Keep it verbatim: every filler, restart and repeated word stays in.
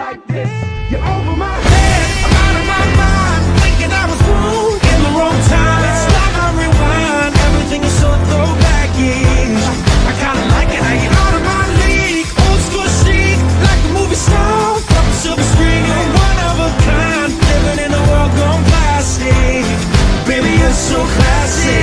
like this. You're over my head, I'm out of my mind, thinking I was wrong in the wrong time. It's like I rewind, everything is so throwbacky. I kinda like it how you're out of my league. Old school chic, like the movie star from the silver screen. You're one of a kind, living in a world gone plastic. Baby, you're so classic.